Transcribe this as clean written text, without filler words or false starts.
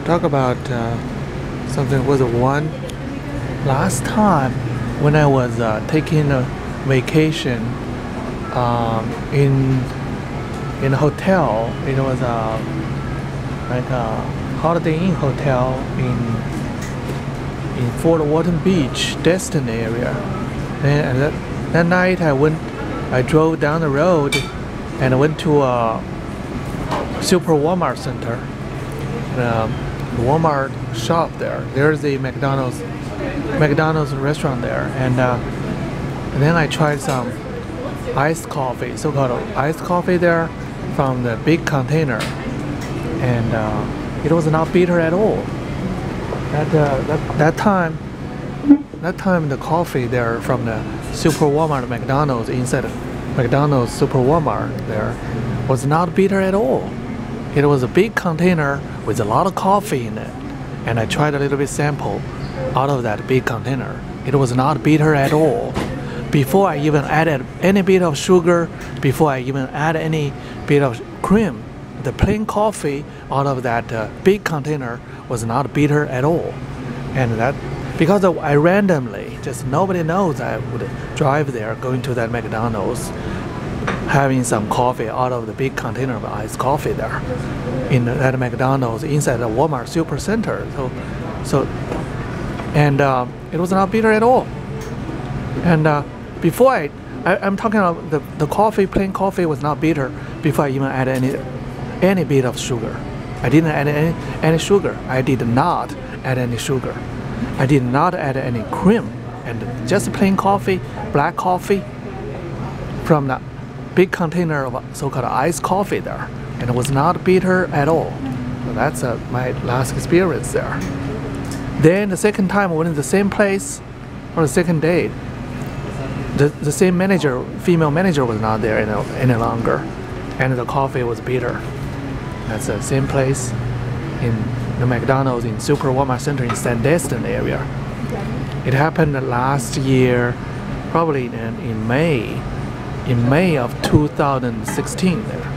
talk about something. Was one last time when I was taking a vacation in a hotel. It was like a Holiday Inn hotel in Fort Walton Beach, Destin area. And that night I drove down the road and I went to a Super Walmart center. Walmart shop there. There's a McDonald's restaurant there, and then I tried some iced coffee, so-called iced coffee there from the big container, and it was not bitter at all. That time the coffee there from the Super Walmart McDonald's inside McDonald's Super Walmart there was not bitter at all. It was a big container with a lot of coffee in it, and I tried a little bit sample out of that big container. It was not bitter at all. Before I even added any bit of sugar, before I even add any bit of cream, the plain coffee out of that big container was not bitter at all. And that because I randomly, just nobody knows, I would drive there going to that McDonald's, having some coffee out of the big container of iced coffee there in that McDonald's inside the Walmart Super Center. And it was not bitter at all. And before I'm talking about the coffee, plain coffee was not bitter before I even add any bit of sugar. I didn't add any sugar. I did not add any sugar. I did not add any cream, and just plain coffee, black coffee from the big container of so-called iced coffee there, and it was not bitter at all. So that's my last experience there. Then the second time I went to the same place on the second day, the same manager, female manager, was not there any longer, and the coffee was bitter. That's the same place in the McDonald's in Super Walmart Center in Sandestin area. It happened last year, probably in May of 2016 there.